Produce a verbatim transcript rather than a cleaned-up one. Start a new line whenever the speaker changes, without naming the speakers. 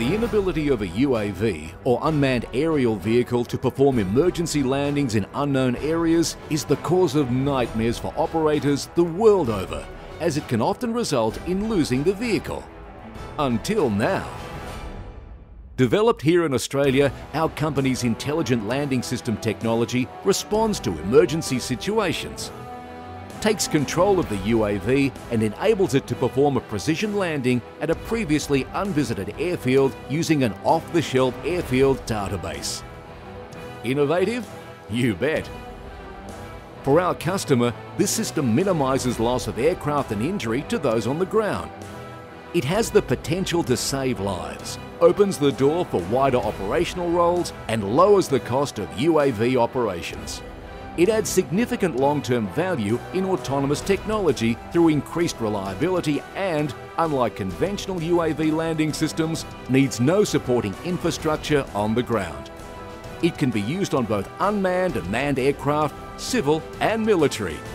The inability of a U A V or unmanned aerial vehicle to perform emergency landings in unknown areas is the cause of nightmares for operators the world over, as it can often result in losing the vehicle. Until now. Developed here in Australia, our company's intelligent landing system technology responds to emergency situations, takes control of the U A V and enables it to perform a precision landing at a previously unvisited airfield using an off-the-shelf airfield database. Innovative? You bet. For our customer, this system minimises loss of aircraft and injury to those on the ground. It has the potential to save lives, opens the door for wider operational roles and lowers the cost of U A V operations. It adds significant long-term value in autonomous technology through increased reliability and, unlike conventional U A V landing systems, needs no supporting infrastructure on the ground. It can be used on both unmanned and manned aircraft, civil and military,